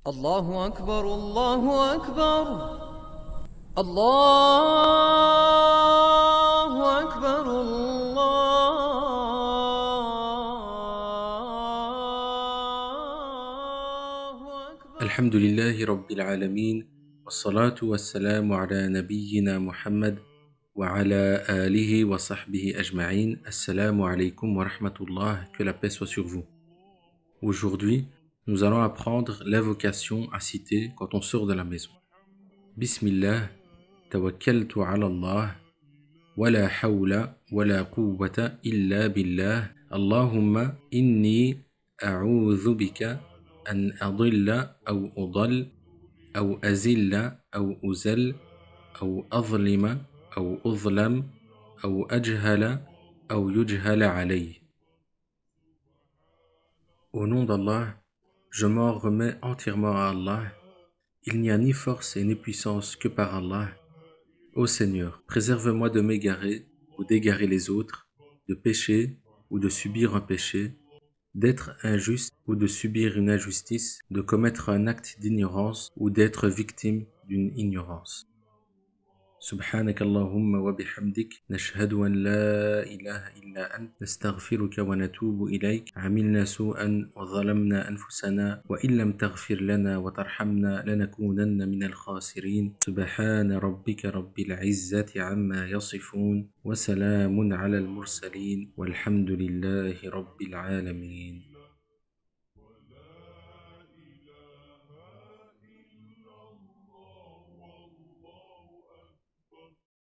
الله أكبر الله أكبر الله أكبر الله أكبر. الحمد لله رب العالمين والصلاة والسلام على نبينا محمد وعلى آله وصحبه أجمعين. Assalamu alaikum wa rahmatullah, que la paix soit sur vous. Aujourd'hui, nous allons apprendre l'invocation à citer quand on sort de la maison. Bismillah, tawakkaltu ala Allah, wa la hawla wa la quwwata illa billah, Allahumma inni a'udhu bika أن أضل أو أضل أو أزل أو أزل أو أظلم أو أظلم أو أجهل أو يجهل علي. Au nom d'Allah, je m'en remets entièrement à Allah. Il n'y a ni force et ni puissance que par Allah. Ô Seigneur, préserve-moi de m'égarer ou d'égarer les autres, de pécher ou de subir un péché, d'être injuste ou de subir une injustice, de commettre un acte d'ignorance ou d'être victime d'une ignorance. سبحانك اللهم وبحمدك نشهد أن لا إله إلا أنت نستغفرك ونتوب إليك عملنا سوءا وظلمنا أنفسنا وإن لم تغفر لنا وترحمنا لنكونن من الخاسرين سبحان ربك رب العزة عما يصفون وسلام على المرسلين والحمد لله رب العالمين.